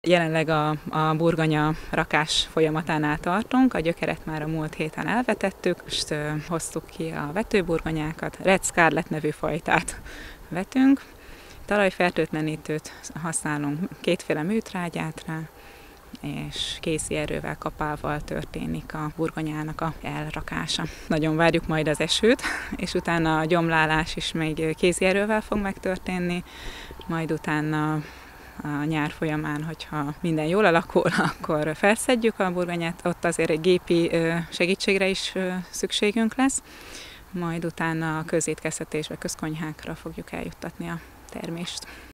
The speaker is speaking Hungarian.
Jelenleg a burgonya rakás folyamatánál tartunk, a gyökeret már a múlt héten elvetettük, most hoztuk ki a vetőburgonyákat, Red Scarlet nevű fajtát vetünk. Talajfertőtlenítőt használunk kétféle műtrágyát rá, és készi erővel, kapával történik a burgonyának a elrakása. Nagyon várjuk majd az esőt, és utána a gyomlálás is még kézi erővel fog megtörténni, majd utána a nyár folyamán, hogyha minden jól alakul, akkor felszedjük a burgonyát, ott azért egy gépi segítségre is szükségünk lesz, majd utána a közétkeztetésbe, közkonyhákra fogjuk eljuttatni a termést.